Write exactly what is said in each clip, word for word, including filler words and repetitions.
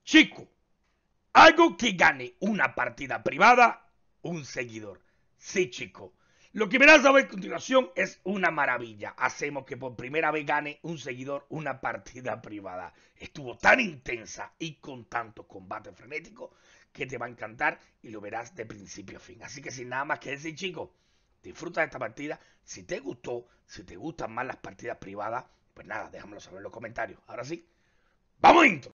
Chico, algo que gane una partida privada, un seguidor. Sí, chico. Lo que verás a ver a continuación es una maravilla. Hacemos que por primera vez gane un seguidor una partida privada. Estuvo tan intensa y con tanto combate frenético que te va a encantar y lo verás de principio a fin. Así que sin nada más que decir, chicos, disfruta de esta partida. Si te gustó, si te gustan más las partidas privadas, pues nada, déjamelo saber en los comentarios. Ahora sí, ¡vamos intro!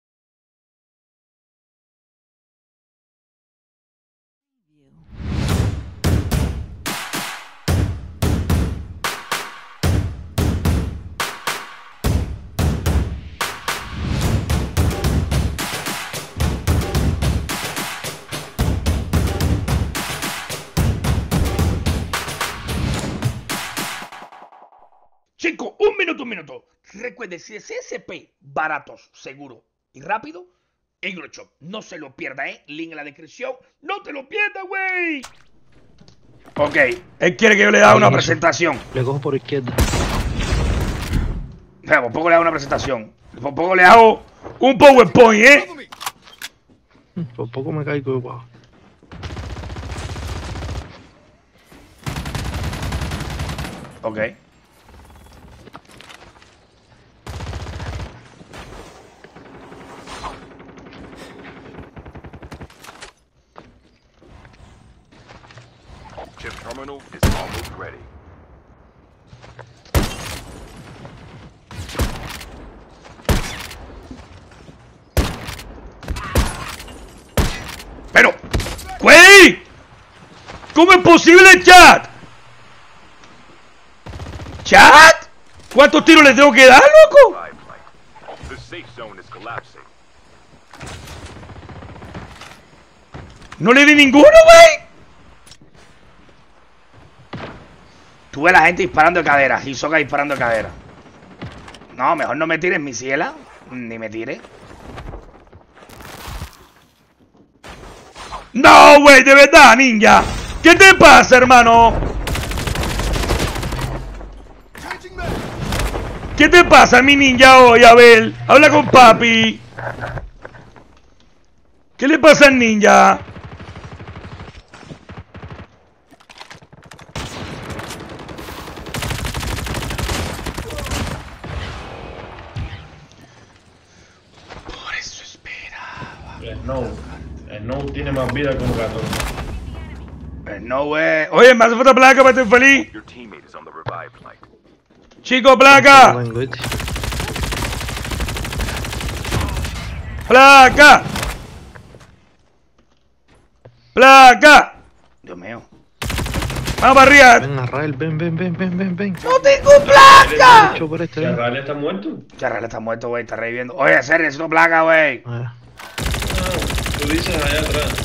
Chicos, un minuto, un minuto. Recuerden, si es S P baratos, seguro y rápido, Euroshop, no se lo pierda, ¿eh? Link en la descripción. ¡No te lo pierdas, güey! Ok, él quiere que yo le haga una presentación. Le cojo por izquierda. Mira, por poco le hago una presentación. Por poco le hago un PowerPoint, ¿eh? Por poco me caigo abajo. Ok. Chip terminal is almost ready. Pero, güey, ¿cómo es posible, chat? ¿Chat? ¿Cuántos tiros les tengo que dar, loco? Revive flight. The safe zone is collapsing. No le di ninguno, güey. Tuve a la gente disparando de cadera. Hisoka disparando de cadera. No, mejor no me tires mi ciela. Ni me tires. No, güey, de verdad, ninja. ¿Qué te pasa, hermano? ¿Qué te pasa, mi ninja, hoy, Abel? Habla con papi. ¿Qué le pasa al ninja? Por eso esperaba. El Snow. El Snow tiene más vida que un gato. No, güey. Oye, me hace falta placa para estar feliz. Your teammate is on the revive flight. Chico, placa. Vengo, este. Placa. Placa. Dios mío. Vamos para arriba. Ven, Arrael, ven, ven, ven, ven, ven, ven. ¡No tengo placa! Mucho por este, ¿Que ven. Arrale está muerto? Charral está muerto, güey. Está reviviendo. Oye, hacer necesito placa, güey. Ah, Ah, tú dices allá atrás.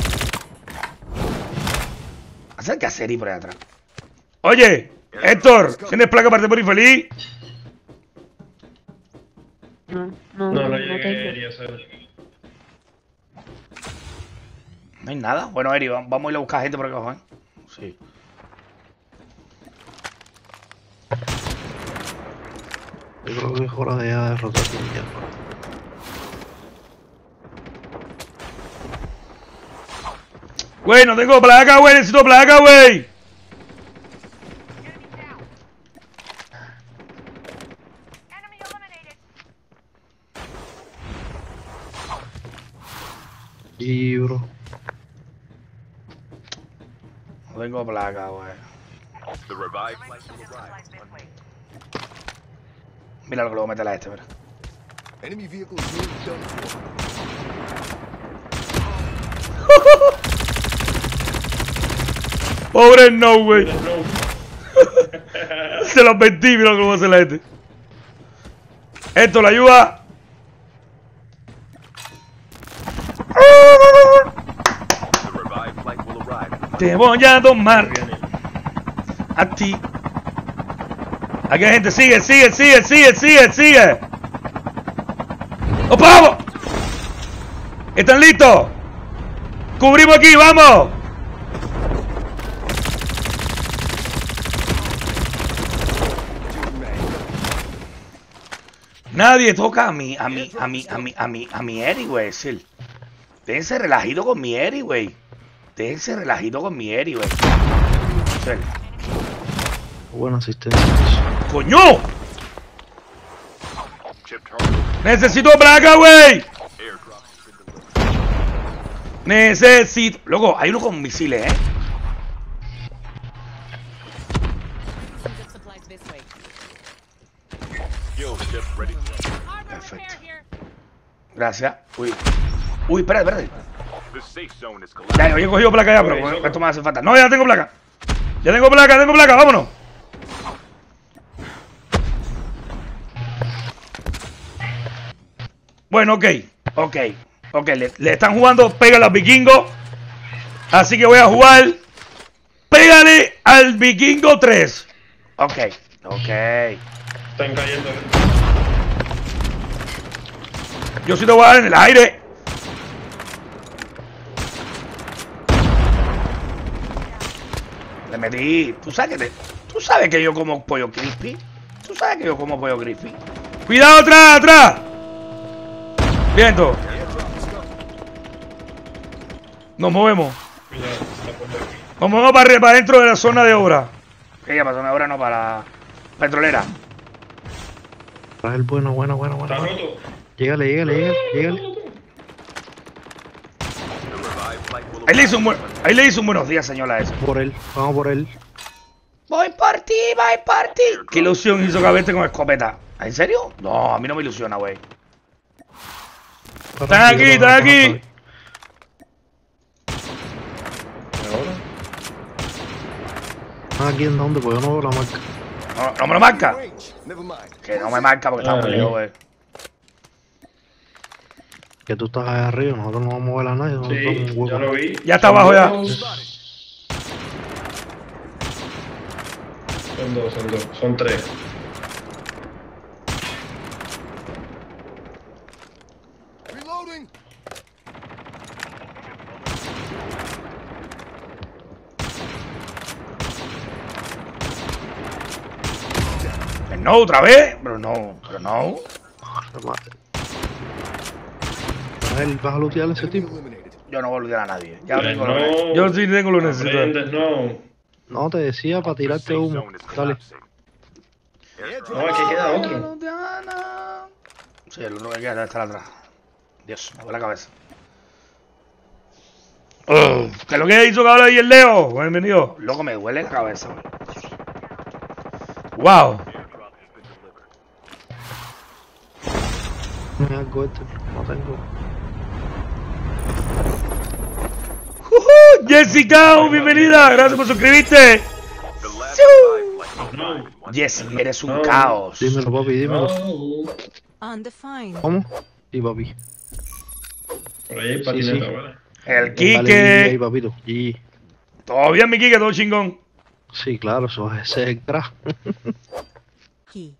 Acerca a Seri por allá atrás. Oye, Héctor, ¿tienes placa para morir feliz? No, no, No, no, no no llegué, tengo. quería hacer. No hay nada. Bueno, Eri, vamos a ir a buscar gente por acá abajo, ¿eh? Sí. yo creo que es hora de ya derrotar a Ninja. Güey, no tengo placa, güey. Necesito placa, güey. Y, bro. No tengo placa, güey. The revive flight will arrive. Mira lo que le voy a meter a este, mira. Enemy vehicle is nearly done for. Pobre no, güey. El Snow. Se lo advertí, mira lo que le voy a hacer a este. Esto, la ayuda. The revive flight will arrive. Te voy a tomar a ti. Aquí hay gente, sigue, sigue, sigue, sigue, sigue, sigue. ¡Os vamos! ¿Están listos? Cubrimos aquí, vamos. Nadie toca a mi, a mi, a mi, a mi, a mi, a mi Eri, güey. Es el. Déjense relajito con mi Eri, güey. Déjense relajito con mi Eri, güey. Es el. Buena asistencia. ¡Coño! Chip terminal. Necesito placa, güey. Airdrop has been delivered. Necesito. Loco, hay uno con misiles, eh. Supplies this way. Skill chip ready to go. Perfecto. Gracias. Uy. Uy, espera, espera. The safe zone is Ya, collapsed. yo he cogido placa ya, pero esto me hace falta. No, ya tengo placa. Ya tengo placa, tengo placa, vámonos. Bueno, ok, ok, ok, le, le están jugando Pégale al Vikingo. Así que voy a jugar Pégale al Vikingo tres. Ok, ok. Están cayendo. Yo sí te voy a dar en el aire. Le metí. Tú sabes que te, tú sabes que yo como pollo crispy. Tú sabes que yo como pollo crispy. Cuidado atrás, atrás. Viento. Nos movemos. Cuidado, está por aquí. Nos movemos para, para dentro de la zona de obra. ¿Qué ya zona de obra? No, para la petrolera. Trae el bueno, bueno, bueno, Está bueno. roto. Llegale, llegale, llegale, llegale. The revived flight will Ahí le hizo un, arrive. buen, ahí le hizo un buenos días, señora, eso. Por él, vamos por él. Voy por ti, voy por ti. ¿Qué ilusión hizo Cabete con escopeta? ¿En serio? No, a mí no me ilusiona, güey. Están aquí, están aquí. Ahora. ¿Están aquí en dónde? Pues yo no veo la marca. No, no me lo marca. Range. Never mind. Que no me marca porque estamos Ay. lejos, güey. Que tú estás allá arriba, nosotros no vamos a mover a nadie. Nosotros estamos Sí, en hueco. ya lo vi. Ya está abajo ya. Son dos, son dos, son tres. Reloading. No, otra vez. Pero no, pero no. Remate. A él, vas a lootear a ese Enemy tipo. eliminated. Yo no voy a olvidar a nadie. Ya Pues tengo lo no. que- Yo sí tengo lo que necesito. Aprendes, no. No, te decía para The tirarte safe humo. zone is Dale. collapsing. Airdrop. No, aquí queda otro. Sí, el uno que queda debe estar atrás. Dios, me duele la cabeza. Oh, ¿qué es lo que hizo cabrón ahí el Leo? Bienvenido. Loco, me duele la cabeza. Wow. Airdrop has been delivered. No hay algo este, no tengo. Uh-huh, Jessica, bienvenida. Gracias por suscribirte. The last revived flight will No. arrive in one Jessy, eres un No. caos. Dímelo, papi, dímelo. No. Undefined. ¿Cómo? Sí, papi. Por ahí hay Sí, patineta, sí. ¿vale? El Dale, ahí, Quique. papito. Y Todo bien, mi Quique, todo chingón. sí, claro, eso es ese es el crack. Key.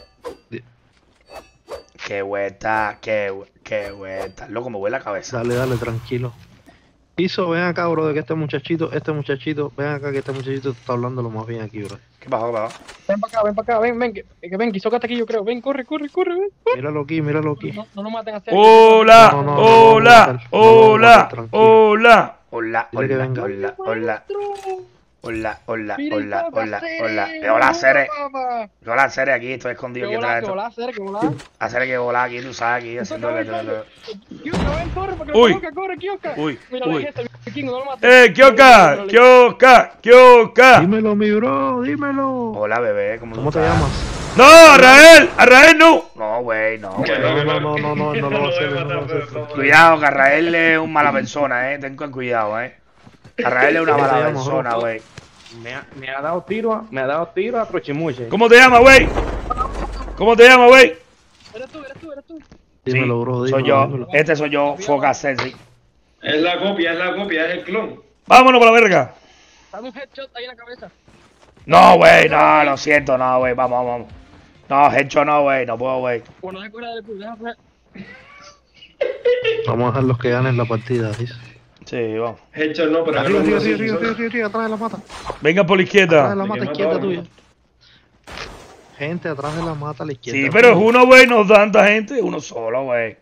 Qué vuelta, qué, hue- qué vuelta. Loco, me huele la cabeza. Dale, dale, tranquilo. Piso, ven acá, bro, de que este muchachito, este muchachito, ven acá que este muchachito está hablando lo más bien aquí, bro. ¿Qué pasó, qué pasó? Ven para acá, ven para acá, ven, ven, que, que ven, que Hisoka está aquí, yo creo. Ven, corre, corre, corre, ven. Míralo aquí, míralo aquí. No, no nos maten así. Hola, No, no, no, no, hola, no, no, no, hola, no, tranquilo. hola. Hola, Dile que hola, venga. hola, hola, hola, hola, Mira, hola, Hisoka, hola, sí, hola. Que hola, Cere. papá. Que hola, Cere, aquí estoy Que escondido aquí volá, atrás que de volá, esto. hacer, que volá. Hacer que volar aquí, tú sabes, aquí haciendo Hisoka, que... ven, corre. Kioska, ven, corre, porque Uy. Kioska, corre, Kioska. Uy, Mira, uy. ven, este, vikingo, no lo mates. ¡Eh, Kioka! ¡Kioka! ¡Kioka! Dímelo, mi bro, dímelo. Hola, bebé, ¿cómo, ¿Cómo tú te estás? llamas? ¡No, Arrael! ¡Arrael no! No, güey, no, Que güey. no, me no, mate. no, no, no lo va a hacer, voy no lo va a matar, hacer. por favor. Cuidado, que Arrael es un mala persona, eh. Ten cuidado, eh. Arrael es una ¿Cómo te mala llamas, persona, bro? güey. Me ha, me ha dado tiro, a- me ha dado tiro a Trochimuche. ¿Cómo te llamas, güey? ¿Cómo te llamas, güey? Eres tú, eres tú, eres tú. Dímelo, bro, dímelo. Soy yo. dímelo. Este soy yo, Foca Sexy. Es la copia, es la copia, es el clon. Vámonos por la verga. Dame un headshot ahí en la cabeza. No, güey, no, lo siento, no, güey. Vamos, vamos. No, hecho no, güey. No puedo, güey. Bueno, deja fuera del pool, deja fuera. Vamos a dejar los que ganen la partida, dice. Sí, vamos. Hecho no, pero Arriba, ganó arriba, uno arriba, sí, arriba, solo. arriba, arriba, atrás de la mata. Venga por la Atrás de izquierda. la Me mata quemó izquierda todo, tuya. ¿no? gente atrás de la mata a la izquierda. Sí, pero es uno, güey, no tanta gente, uno solo, güey.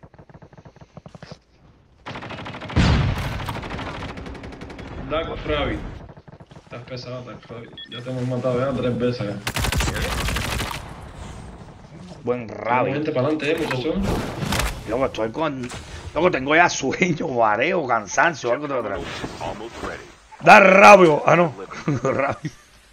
Dark Rabbit. Estás pesado, Dark Rabbit. Ya te hemos matado ya tres veces. Ya. Buen Vamos, rabio. gente para adelante, eh, muchachos. Luego estoy con... Luego tengo ya sueño, mareo, cansancio, algo de otra. Almost ready. Da rabio. Ah, no. Rabio.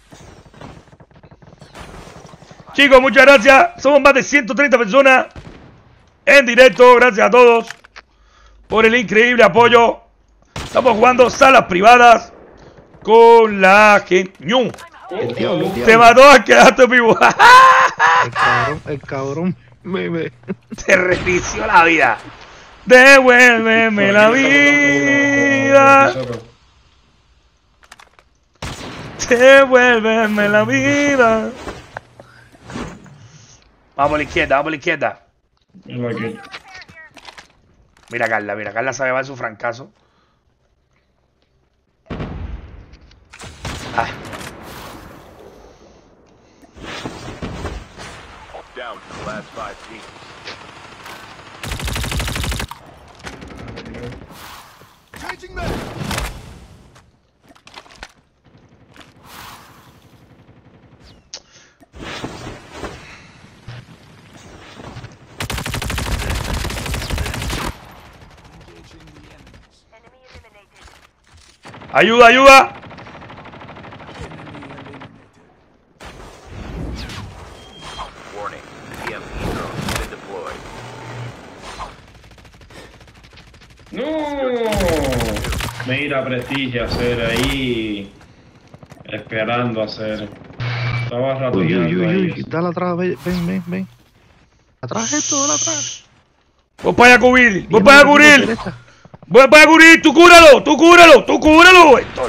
Chicos, muchas gracias. Somos más de ciento treinta personas en directo. Gracias a todos por el increíble apoyo. Estamos jugando salas privadas con la gente. ¡Ñu! El diablo, el Te diablo. mató, quedaste vivo. El cabrón, el cabrón me, me... Te reinició la vida. Devuélveme la vida. Devuélveme la vida. Vamos por la izquierda, vamos por la izquierda. Mira aquí. Mira Carla, mira, Carla sabe llevar su francazo. Ah, Down to the last five teams. ayuda, ayuda. Warning. E M P drone has been deployed. No. Mira, Prestigio hacer ahí. Esperando hacer. Estaba Uy, uy, ratillando uy, ahí. uy, dale atrás, ven, ven, ven, ven. Atrás esto, dale atrás. Voy para allá a cubrir, voy Viene para allá a por la cubrir. derecha. Voy para allá a cubrir, tú cúralo, tú cúralo, tú cúralo, Héctor.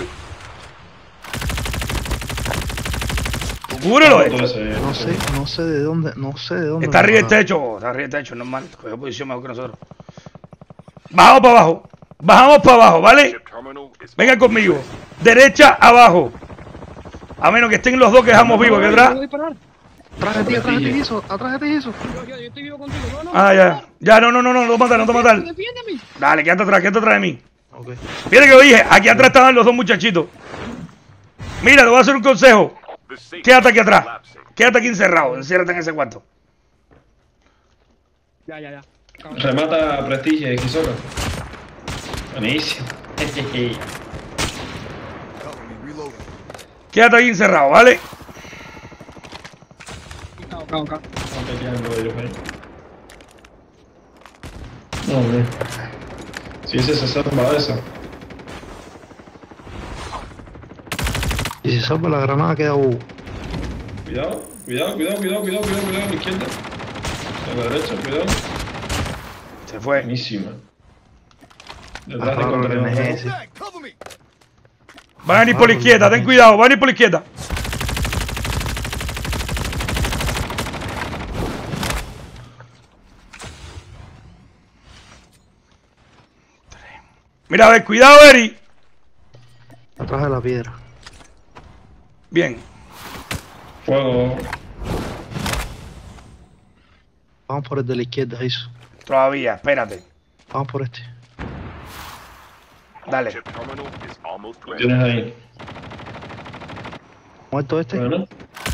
Tú cúralo, Todo Héctor. ese- No sé, no sé de dónde, no sé de dónde. Está me arriba del mataron. techo, está arriba del techo, normal. Cogió posición mejor que nosotros. Bajamos para abajo, bajamos para abajo, ¿vale? Chip terminal is Vengan conmigo. Derecha, abajo. A menos que estén los dos que dejamos vivos aquí Yo atrás. voy a disparar. Atrás de ti, atrás de ti, eso, atrás de ti, eso. Yo, yo, yo estoy vivo contigo. No, no. Ah, ya. Ya, no, no, no, no, no matar, no te matar. Defiéndeme. Dale, quédate atrás, quédate atrás de mí. Ok. Fíjate que lo dije, aquí atrás estaban los dos muchachitos. Mira, te voy a hacer un consejo. the safe Quédate aquí atrás. collapsing. Quédate aquí encerrado, enciérrate en ese cuarto. Ya, ya, ya. Remata a Prestigio y Kisoka. Buenísimo. Quédate aquí encerrado, ¿vale? Cao, cao, cao. Están peleando ellos ahí. No, hombre. Si ese se salva de esa. Y si salva la granada queda bobo. Cuidado, cuidado, cuidado, cuidado, cuidado, cuidado, cuidado, a la izquierda. A la derecha, cuidado. Se fue. Buenísima. Detrás de Ah, contra no, ese. Van a ir por la izquierda, ten cuidado, van a ir por la izquierda. Mira, a ver, cuidado, Eri. Atrás de la piedra. Bien. Fuego. Vamos por el de la izquierda, eso. Todavía, espérate. Vamos por este. Dale. Chip terminal is almost ready. Tienes ahí. Muerto este. Bueno.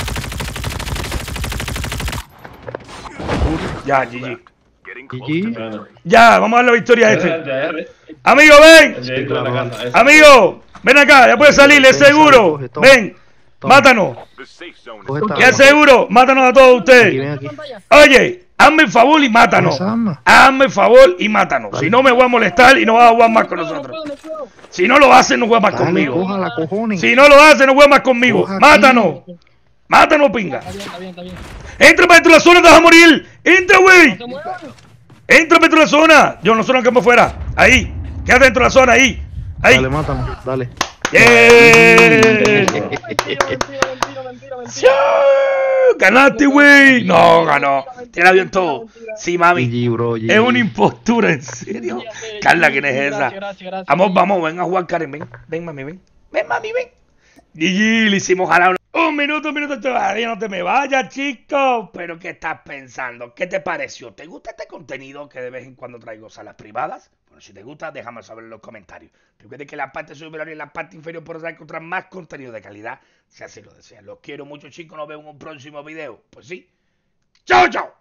Ya, G G. Getting close G G. to Bueno. victory. Ya, vamos a dar la victoria a Ese este. es de R. Amigo, ven. El de la casa. ese. Amigo, ven acá, ya puedes salir, es seguro. Ven, mátanos. The safe zone Coge is esta ¿Qué es arma. seguro? Mátanos a todos Aquí, ustedes. ven aquí. Oye, hazme el favor y mátanos. Esa arma. Hazme el favor y mátanos. Si no, me voy a molestar y no vas a jugar más con No puedo, no nosotros. puedo, no puedo. Si no lo haces, no juegas más Dale, conmigo. coja la cojones. Si no lo haces, no juegas más conmigo. Coja aquí. Mátanos. Mátanos, pinga. Está bien, está bien, está bien. Entra para dentro de la zona, te vas a morir. Entra, güey. Se mueve. Entra para dentro de la zona. Yo, nosotros nos quedamos fuera. Ahí. Quédate dentro de la zona, ahí. Ahí. Dale, mátame, dale. ¡Yeah! Mentira, mentira, mentira, mentira, mentira. ¡Sí! ¡Ganaste, güey! No, ganó. Tiene avión todo. Sí, mami. G G, bro, G G. Es una impostura, ¿en serio? Carla, ¿quién es esa? Gracias, gracias, gracias. Vamos, vamos, ven a jugar, Karen. Ven, ven, mami, ven. Ven, mami, ven. G G, le hicimos jalar una. Un minuto, un minuto, todavía no te me vayas, chicos. Pero ¿qué estás pensando? ¿Qué te pareció? ¿Te gusta este contenido que de vez en cuando traigo salas privadas? Bueno, si te gusta, déjame saber en los comentarios. Recuerda que en la parte superior y en la parte inferior podrás encontrar más contenido de calidad, si así lo deseas. Los quiero mucho, chicos. Nos vemos en un próximo video. Pues sí. ¡Chao, chao!